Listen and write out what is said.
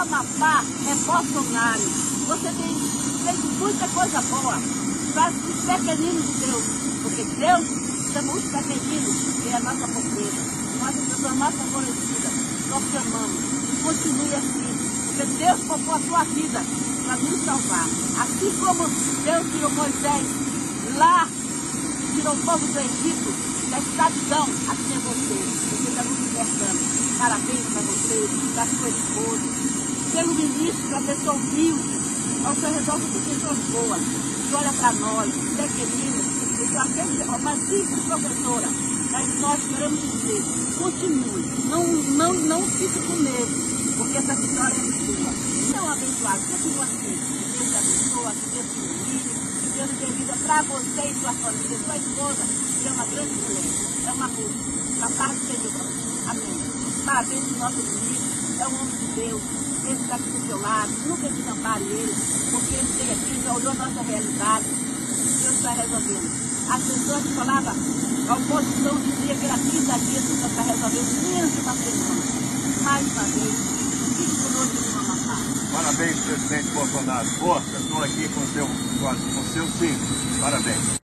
Amapá é Bolsonaro. Você tem feito muita coisa boa para os pequeninos de Deus, porque Deus chama os pequeninos, que é a nossa pobreza, nós pessoas mais favorecidas, nós te amamos. Continue assim, porque Deus poupou a sua vida para nos salvar. Assim como Deus tirou Moisés lá, tirou o povo do Egito, da escravidão, assim é você está nos libertando. Parabéns para você, para sua esposa, pelo ministro, para a pessoa humilde, ao seu redor de pessoas boas, que olha para nós, pequeninos, eu sou aquele, uma simples professora, mas nós queremos dizer, continue, não fique com medo, porque essa vitória é sua. Então, abençoado, continua assim, Deus te abençoa, Deus te ilumine, Deus dê vida para você e sua família, sua esposa, que é uma grande mulher, é uma russa, a paz do Senhor para você. Amém. Parabéns do nosso ministro, é um homem de Deus, ele está aqui do seu lado, nunca desampare ele, porque ele veio aqui, já olhou a nossa realidade, Deus está resolvendo. As pessoas que falavam, a oposição dizia que era 30 dias que Deus está resolvendo, menos de uma semana. Mais uma vez, fique conosco no Amapá. Parabéns, presidente Bolsonaro. Força, estou aqui com seu time. Parabéns.